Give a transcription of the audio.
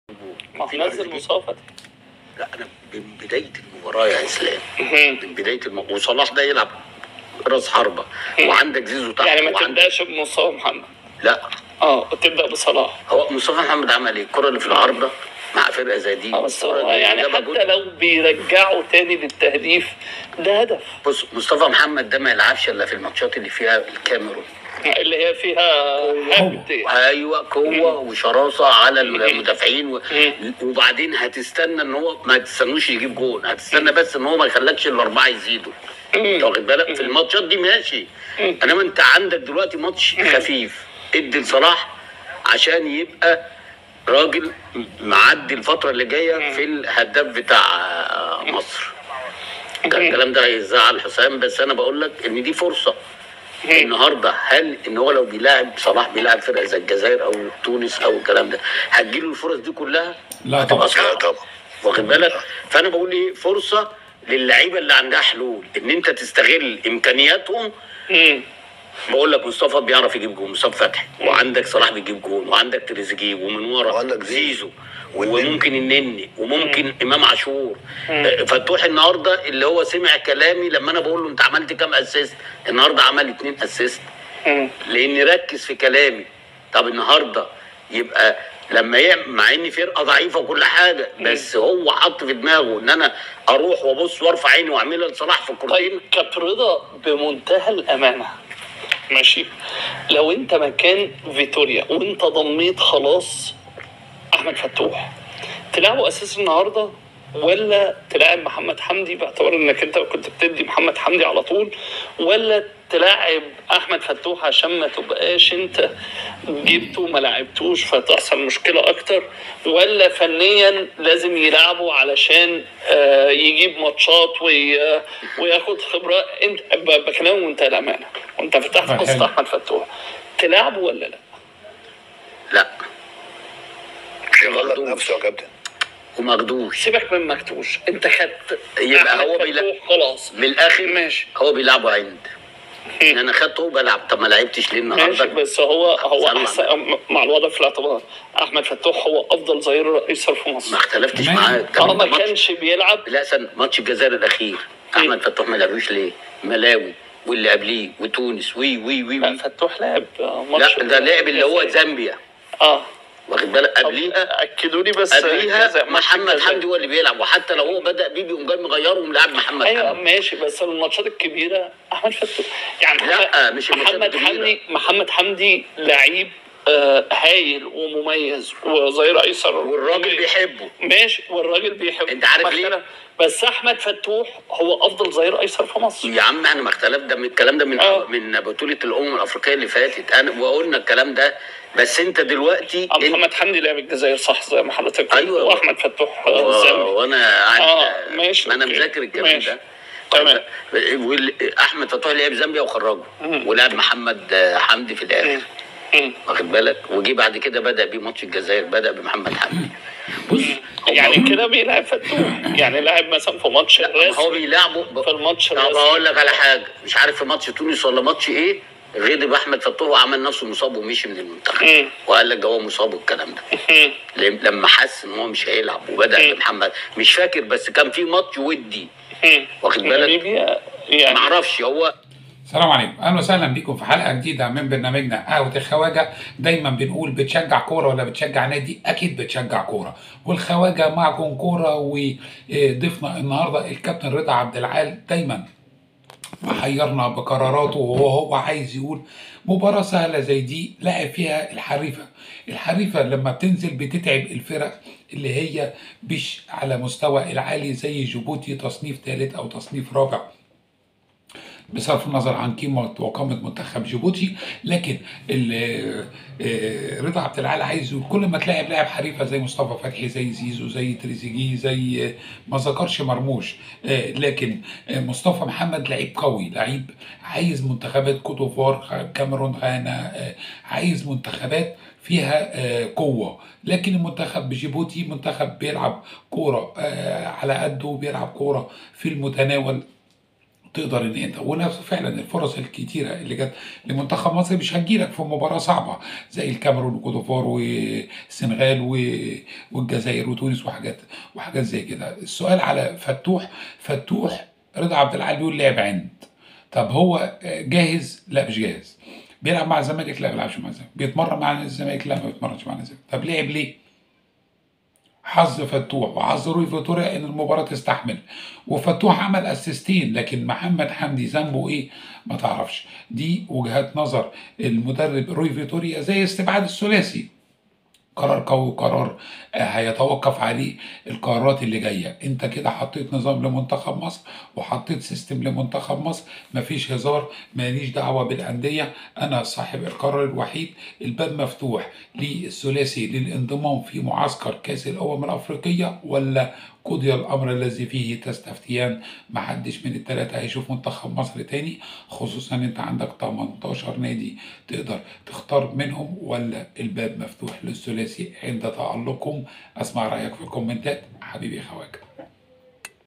ما هو نزل مصافة. لا انا من بدايه المباراه يا اسلام، من بدايه وصلاح ده يلعب راس حربه وعندك زيزو تحت، يعني ما تبداش بمصطفى محمد. لا وتبدا بصلاح. هو مصطفى محمد عمل ايه؟ الكره اللي في العارضه مع فرقه زي دي، بس هو يعني حتى لو بيرجعوا تاني للتهديف ده هدف. بص مصطفى محمد ده ما يلعبش الا في الماتشات اللي فيها الكاميرون، اللي هي فيها هبد. ايوه قوه وشراسه على المدافعين وبعدين هتستنى ان هو ما تستنوش يجيب جون، هتستنى بس ان هو ما يخلكش الاربعه يزيدوا. انت واخد بالك؟ في الماتشات دي ماشي، انما انت عندك دلوقتي ماتش خفيف، ادي لصلاح عشان يبقى راجل معدي الفتره اللي جايه في الهداف بتاع مصر. الكلام ده هيزعل حسام، بس انا بقول لك ان دي فرصه النهارده. هل ان هو لو بيلاعب صلاح بيلاعب فرقه زي الجزائر او تونس او الكلام ده هتجيله الفرص دي كلها؟ لا طبعا. واخد بالك؟ فانا بقول ايه، فرصه للعيبه اللي عندها حلول ان انت تستغل امكانياتهم. بقول لك مصطفى بيعرف يجيب جون، مصطفى فتحي، وعندك صلاح بيجيب جون، وعندك تريزيجيه، ومن ورا وعندك زيزو وممكن النني وممكن امام عاشور. فتوح النهارده اللي هو سمع كلامي لما انا بقول له انت عملت كام اسيست، النهارده عمل 2 اسيست لاني ركز في كلامي. طب النهارده يبقى لما يعمل، مع ان فرقه ضعيفه وكل حاجه، بس هو حط في دماغه ان انا اروح وابص وارفع عيني واعملها لصلاح في الكورتين. طيب كابتن رضا بمنتهى الامانه، ماشي، لو انت مكان فيتوريا وانت ضميت خلاص احمد فتوح، تلعبه اساس النهارده ولا تلاعب محمد حمدي باعتبار انك انت كنت بتدي محمد حمدي على طول، ولا تلاعب احمد فتوح عشان ما تبقاش انت جبته ما لعبتوش فتحصل مشكله اكتر، ولا فنيا لازم يلعبه علشان يجيب ماتشات وياخد خبره؟ انت بكلام وانت الامانه وانت فتحت قصه احمد فتوح، تلعبه ولا لا؟ لا مش يغلط نفسه يا كابتن وماخدوش. سيبك من مكتوش، انت خدت يبقى هو خلاص من الاخر ماشي. هو بيلعبوا عند انا خدته وبلعب. طب ما لعبتش ليه النهارده؟ ماشي، بس هو احسن مع الوضع في الاعتبار. احمد فتوح هو افضل ظهير ايسر في مصر، ما اختلفتش معاك. ما كانش بيلعب. لا ماتش الجزائر الاخير احمد فتوح ما لعبوش ليه؟ ملاوي واللي قبليه وتونس وي فتوح لعب ماتش. لا ده لعب اللي هو زامبيا. واخد بالك؟ قبليها اكدوا لي بس قبليها محمد حمدي هو اللي بيلعب، وحتى لو هو بدا بيه بيقوم جاي مغيره وملاعب محمد حمدي. ايوه ماشي، بس الماتشات الكبيره احمد فتوح يعني لا مش محمد حمدي لعيب هايل ومميز وظهير ايسر والراجل بيحبه. ماشي، والراجل بيحبه. انت عارف ليه؟ بس احمد فتوح هو افضل ظهير ايسر في مصر يا عم. انا ما اختلف ده من الكلام ده من بطوله الامم الافريقيه اللي فاتت، انا وقلنا الكلام ده. بس انت دلوقتي محمد حمدي لعب الجزائر صح زي ما حضرتك. ايوه، واحمد فتوح وانا ماشي، ما انا مذاكر الكلام ده. تمام. احمد فتوح لعب زامبيا وخرجه ولعب محمد حمدي في الاخر. واخد بالك؟ وجي بعد كده بدا بماتش الجزائر بدا بمحمد حمدي. بص يعني كده بيلعب فتوح، يعني لاعب مثلا في ماتش الرسمي هو بيلعبه في الماتش الرسمي. طب اقول لك على حاجه، مش عارف في ماتش تونس ولا ماتش ايه، غضب احمد فتوح وعمل نفسه مصاب ومشي من المنتخب وقال لك ده هو مصاب والكلام ده. لما حس ان هو مش هيلعب وبدا بمحمد، مش فاكر، بس كان في ماتش ودي. واخد بالك؟ يعني ما اعرفش هو. السلام عليكم، اهلا وسهلا بكم في حلقه جديده من برنامجنا قهوه الخواجه. دايما بنقول بتشجع كوره ولا بتشجع نادي؟ اكيد بتشجع كوره، والخواجه معكم كوره. وضيفنا النهارده الكابتن رضا عبد العال دايما محيرنا بقراراته، وهو عايز يقول مباراه سهله زي دي لعب فيها الحريفه لما بتنزل بتتعب الفرق اللي هي مش على مستوى العالي زي جيبوتي تصنيف ثالث او تصنيف رابع بصرف النظر عن قيمه وقامه منتخب جيبوتي. لكن رضا عبد العال عايز يقول كل ما تلاعب لاعب حريفه زي مصطفى فتحي زي زيزو زي تريزيجيه زي ما ذكرش مرموش، لكن مصطفى محمد لعيب قوي، لعيب عايز منتخبات كوت ديفوار، كاميرون، غانا، عايز منتخبات فيها قوه. لكن المنتخب بجيبوتي منتخب بيلعب كوره على قده، بيلعب كوره في المتناول، تقدر ان انت ونفس فعلا الفرص الكتيره اللي جت لمنتخب مصر مش هتجيلك في مباراه صعبه زي الكاميرون وكوتوفار والسنغال والجزائر وتونس وحاجات زي كده. السؤال على فتوح رضا عبد العال بيقول لعب عند. طب هو جاهز؟ لا مش جاهز. بيلعب مع الزمالك؟ لا ما بيلعبش مع الزمالك. بيتمرن مع الزمالك؟ لا ما بيتمرنش مع الزمالك. طب لعب ليه؟ حظ فتوح وحظ روي فيتوريا ان المباراه تستحمل، وفتوح عمل اسيستين، لكن محمد حمدي ذنبه ايه؟ ما تعرفش. دي وجهات نظر المدرب روي فيتوريا زي استبعاد الثلاثي. قرار قوي وقرار هيتوقف عليه القرارات اللي جايه. انت كده حطيت نظام لمنتخب مصر وحطيت سيستم لمنتخب مصر، مفيش هزار، ماليش دعوه بالانديه، انا صاحب القرار الوحيد. الباب مفتوح للثلاثي للانضمام في معسكر كاس الامم الافريقيه، ولا قضي الامر الذي فيه تستفتيان، محدش من الثلاثه هيشوف منتخب مصر تاني، خصوصا انت عندك 18 نادي تقدر تختار منهم، ولا الباب مفتوح للثلاثي عند تألقهم؟ اسمع رايك في الكومنتات حبيبي خواجه.